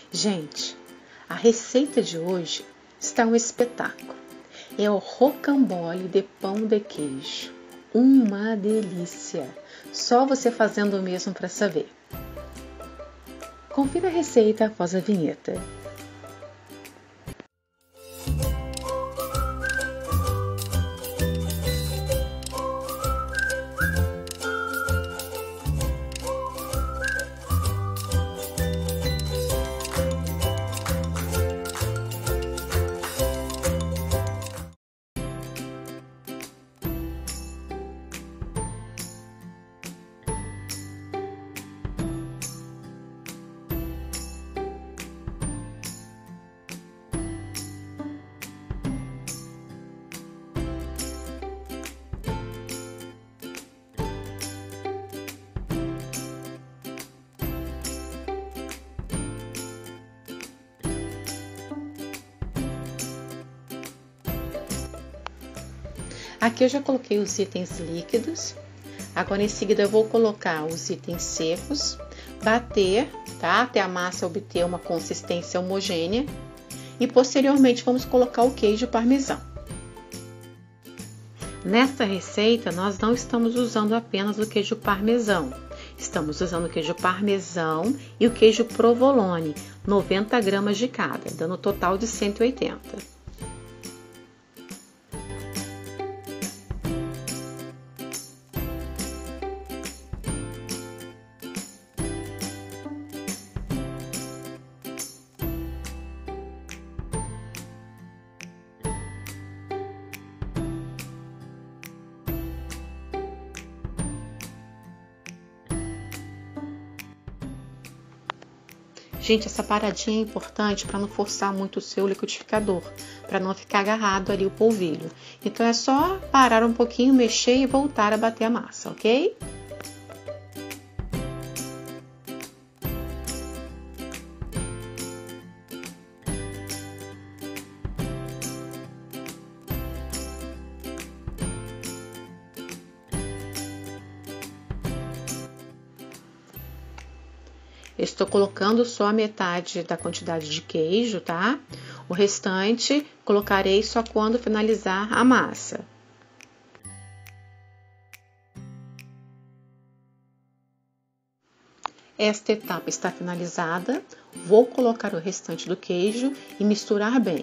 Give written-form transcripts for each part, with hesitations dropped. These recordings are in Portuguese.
Gente, a receita de hoje está um espetáculo. É o rocambole de pão de queijo. Uma delícia! Só você fazendo o mesmo para saber. Confira a receita após a vinheta. Aqui eu já coloquei os itens líquidos. Agora em seguida eu vou colocar os itens secos, bater, tá? Até a massa obter uma consistência homogênea. E posteriormente vamos colocar o queijo parmesão. Nesta receita nós não estamos usando apenas o queijo parmesão. Estamos usando o queijo parmesão e o queijo provolone, 90 gramas de cada, dando um total de 180. Gente, essa paradinha é importante para não forçar muito o seu liquidificador, para não ficar agarrado ali o polvilho. Então é só parar um pouquinho, mexer e voltar a bater a massa, ok? Estou colocando só a metade da quantidade de queijo, tá? O restante colocarei só quando finalizar a massa. Esta etapa está finalizada. Vou colocar o restante do queijo e misturar bem.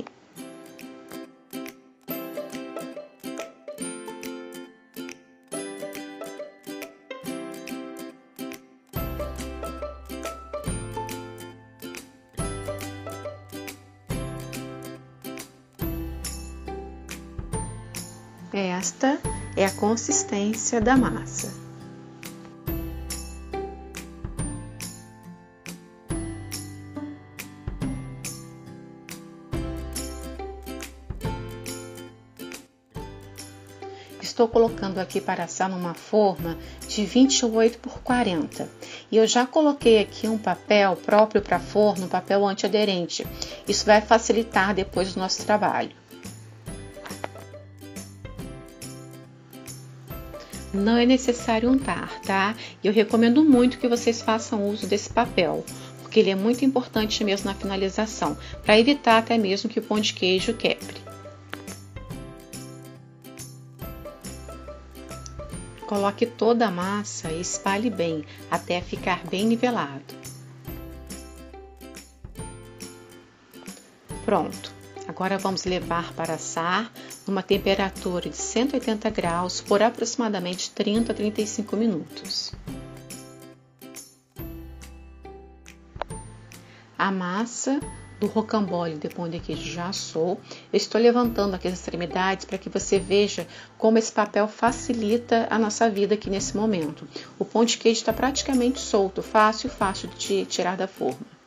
Esta é a consistência da massa. Estou colocando aqui para assar numa forma de 28 por 40. E eu já coloquei aqui um papel próprio para forno, um papel antiaderente. Isso vai facilitar depois o nosso trabalho. Não é necessário untar, tá? Eu recomendo muito que vocês façam uso desse papel, porque ele é muito importante mesmo na finalização, para evitar até mesmo que o pão de queijo quebre. Coloque toda a massa e espalhe bem, até ficar bem nivelado. Pronto. Agora vamos levar para assar numa temperatura de 180 graus por aproximadamente 30 a 35 minutos. A massa do rocambole de pão de queijo já assou. Eu estou levantando aqui as extremidades para que você veja como esse papel facilita a nossa vida aqui nesse momento. O pão de queijo está praticamente solto, fácil de tirar da forma.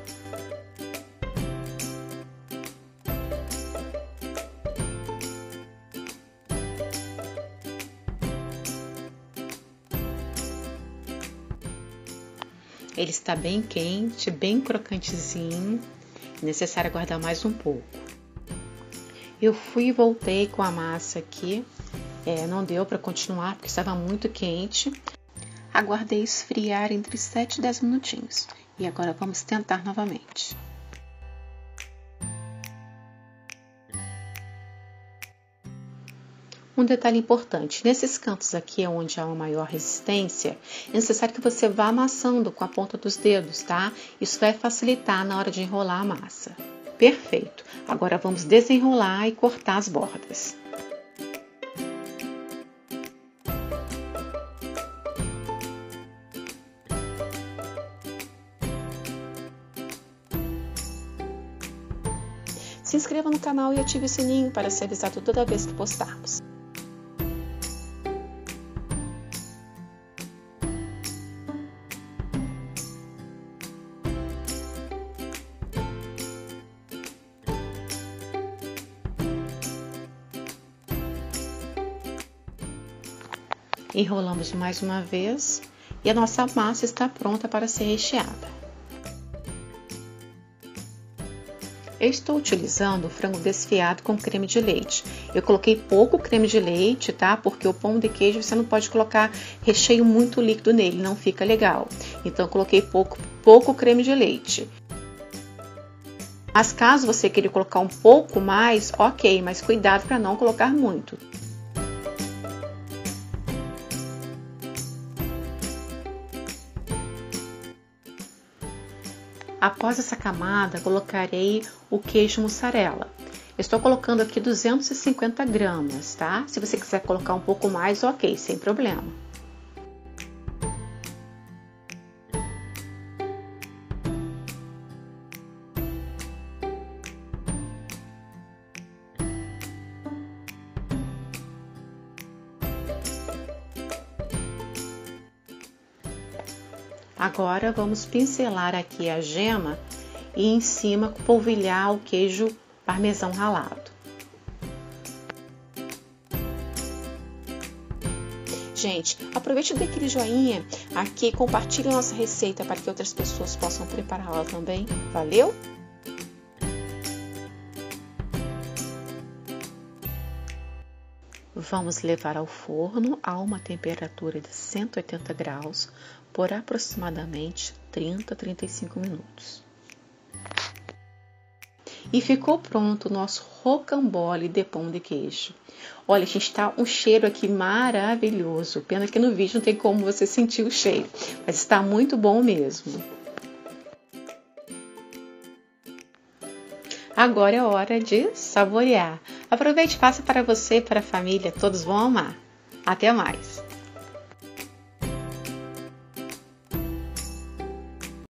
Ele está bem quente, bem crocantezinho. É necessário aguardar mais um pouco. Eu fui e voltei com a massa aqui. Não deu para continuar porque estava muito quente. Aguardei esfriar entre 7 e 10 minutinhos. E agora vamos tentar novamente. Um detalhe importante, nesses cantos aqui onde há uma maior resistência, é necessário que você vá amassando com a ponta dos dedos, tá? Isso vai facilitar na hora de enrolar a massa. Perfeito! Agora vamos desenrolar e cortar as bordas. Se inscreva no canal e ative o sininho para ser avisado toda vez que postarmos. Enrolamos mais uma vez e a nossa massa está pronta para ser recheada. Eu estou utilizando frango desfiado com creme de leite. Eu coloquei pouco creme de leite, tá? Porque o pão de queijo você não pode colocar recheio muito líquido nele, não fica legal. Então eu coloquei pouco creme de leite. Mas caso você queira colocar um pouco mais, ok, mas cuidado para não colocar muito. Após essa camada, colocarei o queijo mussarela. Estou colocando aqui 250 gramas, tá? Se você quiser colocar um pouco mais, ok, sem problema. Agora vamos pincelar aqui a gema e em cima polvilhar o queijo parmesão ralado. Gente, aproveite e dê aquele joinha aqui, compartilhe a nossa receita para que outras pessoas possam prepará-la também. Valeu? Vamos levar ao forno a uma temperatura de 180 graus por aproximadamente 30 a 35 minutos. E ficou pronto o nosso rocambole de pão de queijo. Olha, gente, tá um cheiro aqui maravilhoso. Pena que no vídeo não tem como você sentir o cheiro, mas está muito bom mesmo. Agora é hora de saborear. Aproveite e faça para você e para a família, todos vão amar. Até mais!